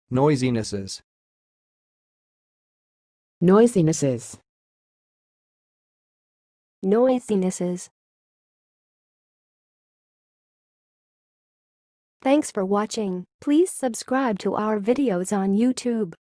Noisinesses. Noisinesses. Noisinesses. Thanks for watching. Please subscribe to our videos on YouTube.